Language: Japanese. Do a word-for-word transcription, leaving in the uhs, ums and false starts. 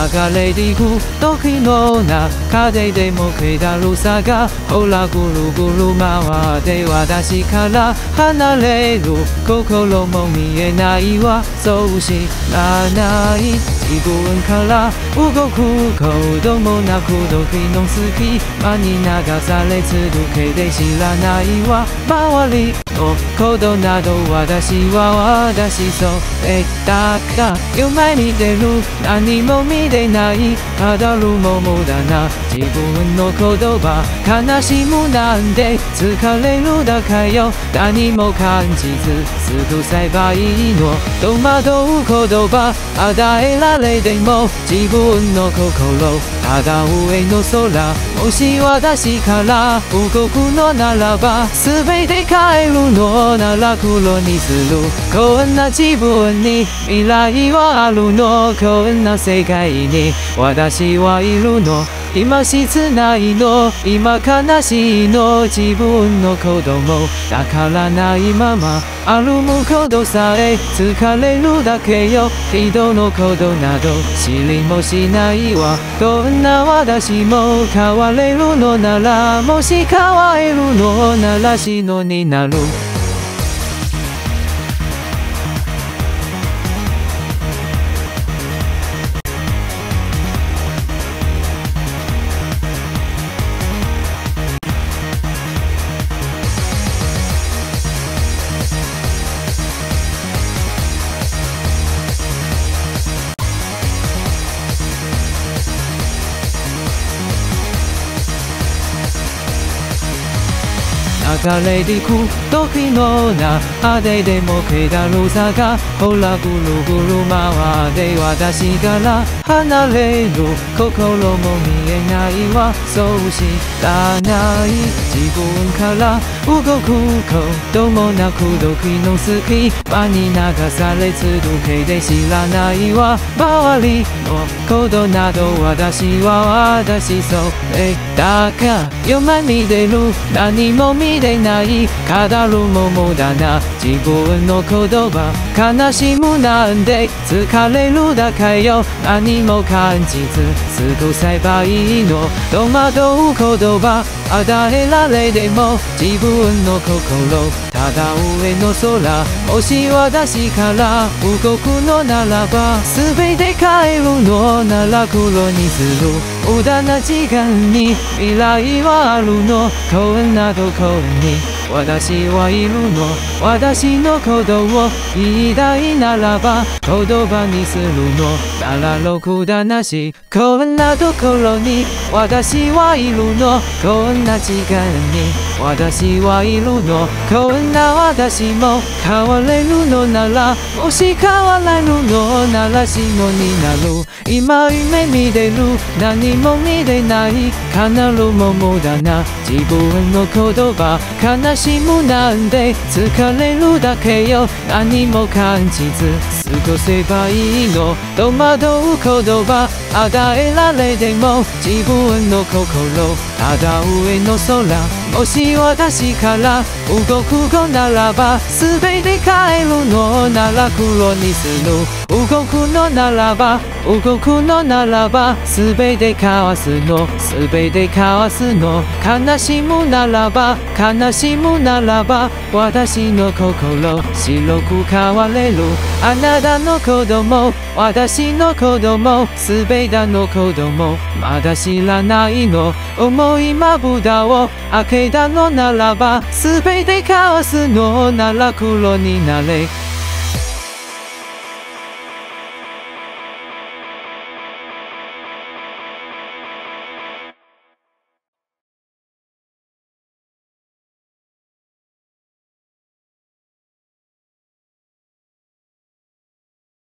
流れてく時の中ででも気だるさがほらぐるぐる回って私から離れる心も見えないわそう知らない自分から動くこともなく時の隙間に流され続けて知らないわ周りのことなど私は私それだから夢見てる何も見てないただるも無駄な自分の言葉悲しむなんて疲れるだけよ何も感じず過ごせばいいの戸惑う言葉与えられても自分の心ただ上の空もし私から動くのならば全て変えるのなら黒にするこんな自分に未来はあるのこんな世界に私はいるの今切ないの今悲しいの自分の子供だからないまま歩むことさえ疲れるだけよ人のことなど知りもしないわどんな私も変われるのならもし変われるのなら死のになる流れてく時の中ででも気だるさがほらぐるぐる回って私から離れる心も見えないわそう知らない自分から動くこともなく時の隙間に流され続けて知らないわ周りのことなど私は私それだから夢見てる何も見てない語るも無駄な自分の言葉悲しむなんて疲れるだけよ何も感じず過ごせばいいの戸惑う言葉与えられても自分の心ただ上の空もし私から動くのならば全て変えるのなら黒にする無駄な時間に未来はあるのこんなところに私はいるの私のことを言いたいならば言葉にするのならろくだなしこんなところに私はいるのこんな時間に私はいるのこんな私も変われるのならもし変われるのなら死のになる今夢見てる何も見てない叶うも無駄な自分の言葉悲しむなんて疲れるだけよ何も感じず過ごせばいいの戸惑う言葉与えられても自分の心ただ上の空もし私から動くのならば全て変えるのなら黒にする動くのならば動くのならば全て交わすの全て交わすの悲しむならば悲しむならば私の心白く変われるあなたの子供私の子供全ての子供まだ知らないの重いまぶたを開けたのならば全て交わすのなら黒になれ